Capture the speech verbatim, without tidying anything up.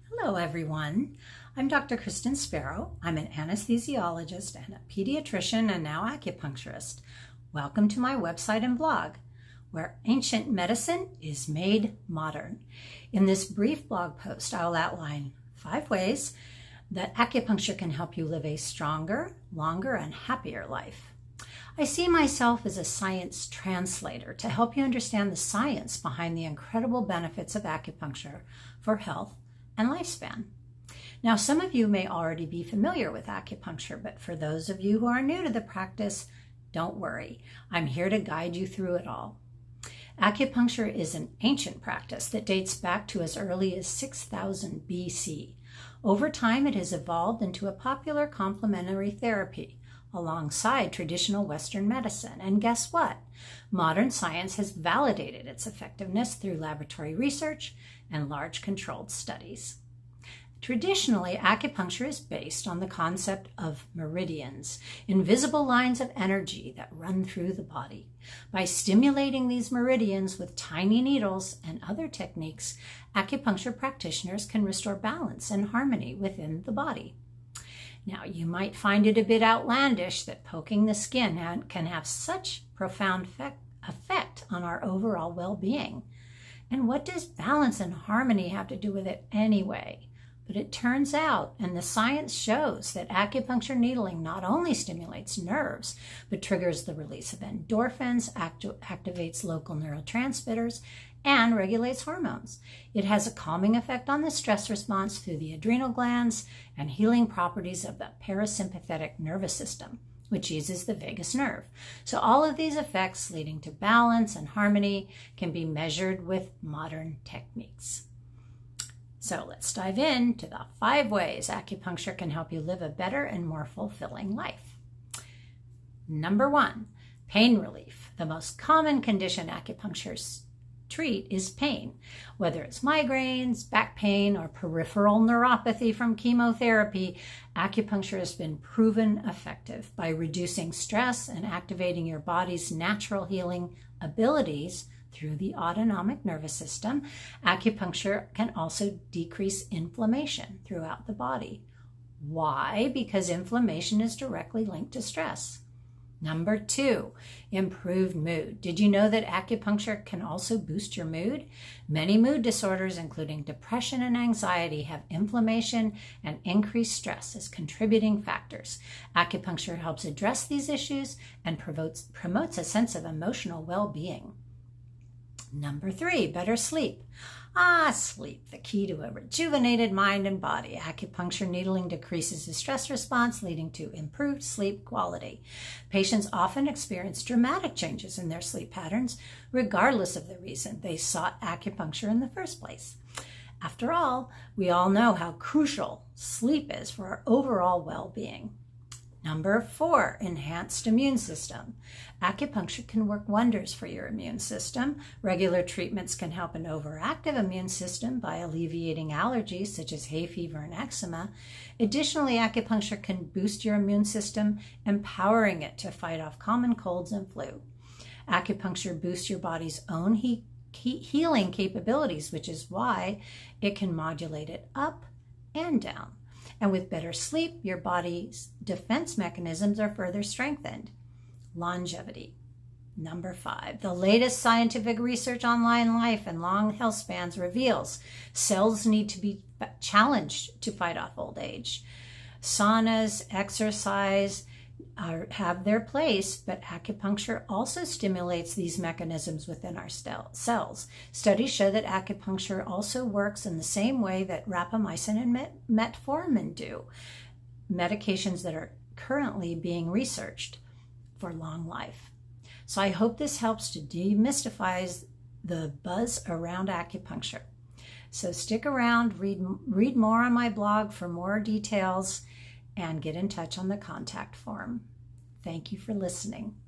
Hello everyone, I'm Doctor Kristen Sparrow. I'm an anesthesiologist and a pediatrician and now acupuncturist. Welcome to my website and blog, where ancient medicine is made modern. In this brief blog post, I'll outline five ways that acupuncture can help you live a stronger, longer, and happier life. I see myself as a science translator to help you understand the science behind the incredible benefits of acupuncture for health and lifespan. Now, some of you may already be familiar with acupuncture, but for those of you who are new to the practice, don't worry. I'm here to guide you through it all. Acupuncture is an ancient practice that dates back to as early as six thousand B C. Over time, it has evolved into a popular complementary therapy alongside traditional Western medicine. And guess what? Modern science has validated its effectiveness through laboratory research and large controlled studies. Traditionally, acupuncture is based on the concept of meridians, invisible lines of energy that run through the body. By stimulating these meridians with tiny needles and other techniques, acupuncture practitioners can restore balance and harmony within the body. Now, you might find it a bit outlandish that poking the skin can have such profound effect on our overall well-being. And what does balance and harmony have to do with it anyway? But it turns out, and the science shows, that acupuncture needling not only stimulates nerves, but triggers the release of endorphins, acti- activates local neurotransmitters, and regulates hormones. It has a calming effect on the stress response through the adrenal glands and healing properties of the parasympathetic nervous system, which uses the vagus nerve. So all of these effects leading to balance and harmony can be measured with modern techniques. So let's dive into the five ways acupuncture can help you live a better and more fulfilling life. Number one, pain relief. The most common condition acupuncturists treat is pain, whether it's migraines, back pain, or peripheral neuropathy from chemotherapy. Acupuncture has been proven effective by reducing stress and activating your body's natural healing abilities through the autonomic nervous system. Acupuncture can also decrease inflammation throughout the body. Why? Because inflammation is directly linked to stress. Number two, improved mood. Did you know that acupuncture can also boost your mood? Many mood disorders, including depression and anxiety, have inflammation and increased stress as contributing factors. Acupuncture helps address these issues and promotes, promotes a sense of emotional well-being. Number three, better sleep. Ah, sleep, the key to a rejuvenated mind and body. Acupuncture needling decreases the stress response, leading to improved sleep quality. Patients often experience dramatic changes in their sleep patterns, regardless of the reason they sought acupuncture in the first place. After all, we all know how crucial sleep is for our overall well-being. Number four, enhanced immune system. Acupuncture can work wonders for your immune system. Regular treatments can help an overactive immune system by alleviating allergies such as hay fever and eczema. Additionally, acupuncture can boost your immune system, empowering it to fight off common colds and flu. Acupuncture boosts your body's own he he healing capabilities, which is why it can modulate it up and down. And with better sleep, your body's defense mechanisms are further strengthened. Longevity. Number five, the latest scientific research on life and long health spans reveals cells need to be challenged to fight off old age. Saunas, exercise are, have their place, but acupuncture also stimulates these mechanisms within our cells. Studies show that acupuncture also works in the same way that rapamycin and met metformin do, medications that are currently being researched for long life. So I hope this helps to demystify the buzz around acupuncture. So stick around, read, read more on my blog for more details, and get in touch on the contact form. Thank you for listening.